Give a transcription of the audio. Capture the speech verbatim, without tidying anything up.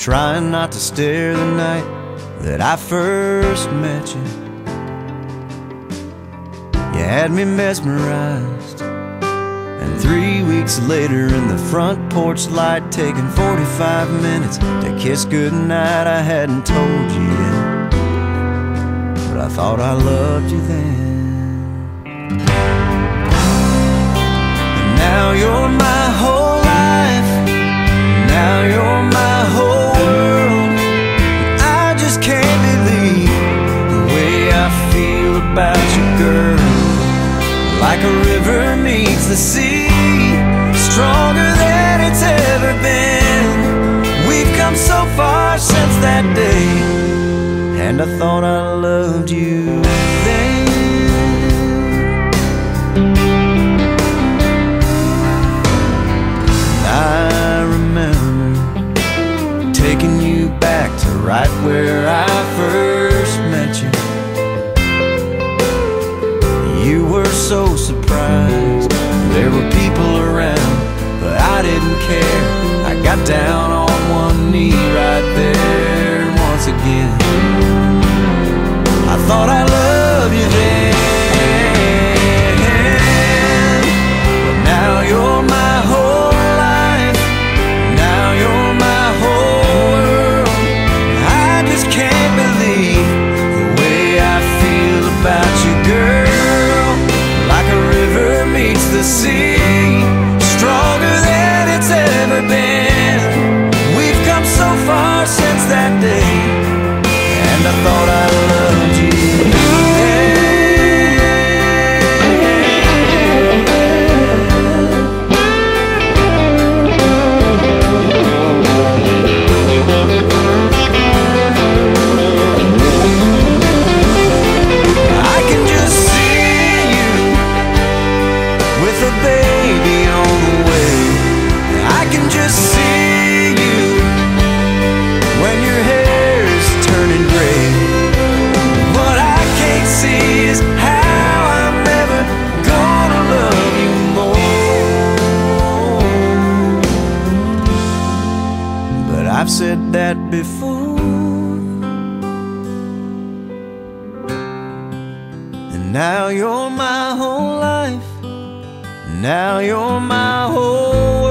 trying not to stare the night that I first met you. You had me mesmerized, and three weeks later in the front porch light, taking forty-five minutes to kiss goodnight, I hadn't told you yet, but I thought I loved you then. And now you're my whole life, now you're my whole world. I just can't believe the way I feel about you, girl. Like a river meets the sea, stronger than it's ever been. We've come so far since that day, and I thought I loved you then. I remember taking you back to right where I first met you. You were so surprised, there were people around, but I didn't care. I got down on one knee right there once again. I thought I loved you then, but now you're my whole life, now you're my whole world. I just can't believe the way I feel about you, girl. The sea, stronger than it's ever been. We've come so far since that day, and I thought I loved you then. I can just see you with a baby on the way. I can just see you when your hair's turning gray. What I can't see is how I'm never gonna love you more. But I've said that before, and now you're my whole life, now you're my whole world.